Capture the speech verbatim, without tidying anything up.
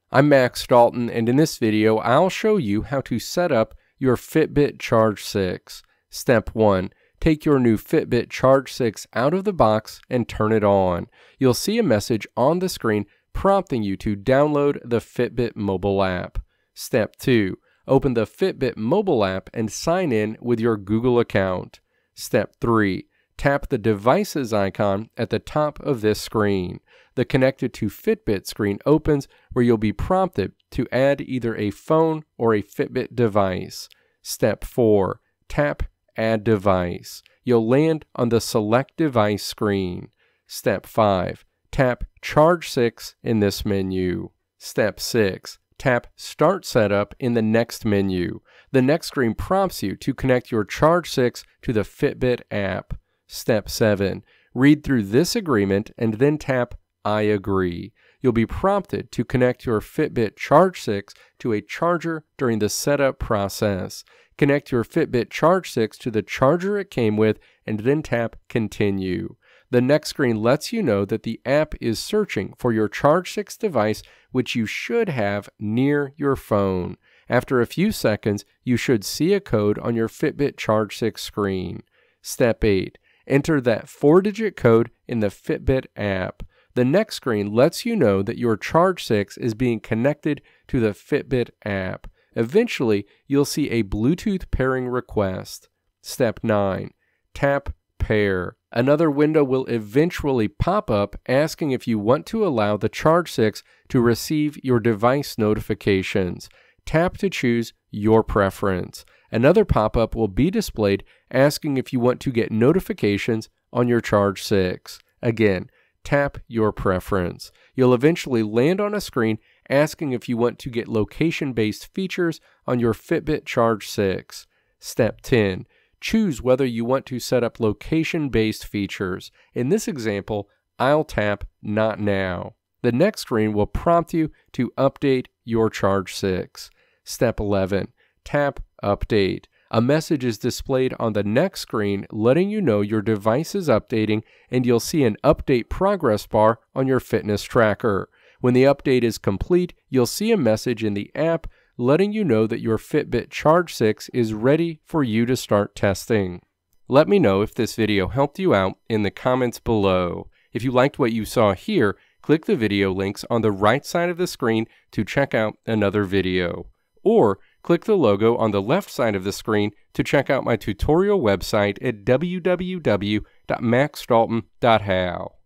I'm Max Dalton, and in this video I'll show you how to set up your Fitbit Charge six. Step one. Take your new Fitbit Charge six out of the box and turn it on. You'll see a message on the screen prompting you to download the Fitbit mobile app. Step two. Open the Fitbit mobile app and sign in with your Google account. Step three. Tap the Devices icon at the top of this screen. The Connected to Fitbit screen opens where you'll be prompted to add either a phone or a Fitbit device. Step four. Tap Add Device. You'll land on the Select Device screen. Step five. Tap Charge six in this menu. Step six. Tap Start Setup in the next menu. The next screen prompts you to connect your Charge six to the Fitbit app. Step seven. Read through this agreement and then tap I agree. You'll be prompted to connect your Fitbit Charge six to a charger during the setup process. Connect your Fitbit Charge six to the charger it came with and then tap Continue. The next screen lets you know that the app is searching for your Charge six device, which you should have near your phone. After a few seconds, you should see a code on your Fitbit Charge six screen. Step eight. Enter that four-digit code in the Fitbit app. The next screen lets you know that your Charge six is being connected to the Fitbit app. Eventually, you'll see a Bluetooth pairing request. Step nine. Tap Pair. Another window will eventually pop up asking if you want to allow the Charge six to receive your device notifications. Tap to choose your preference. Another pop-up will be displayed asking if you want to get notifications on your Charge six. Again, tap your preference. You'll eventually land on a screen asking if you want to get location-based features on your Fitbit Charge six. Step ten. Choose whether you want to set up location-based features. In this example, I'll tap Not Now. The next screen will prompt you to update your Charge six. Step eleven. Tap Update. A message is displayed on the next screen letting you know your device is updating, and you'll see an update progress bar on your fitness tracker. When the update is complete, you'll see a message in the app letting you know that your Fitbit Charge six is ready for you to start testing. Let me know if this video helped you out in the comments below. If you liked what you saw here, click the video links on the right side of the screen to check out another video. Or click the logo on the left side of the screen to check out my tutorial website at w w w dot max dalton dot how.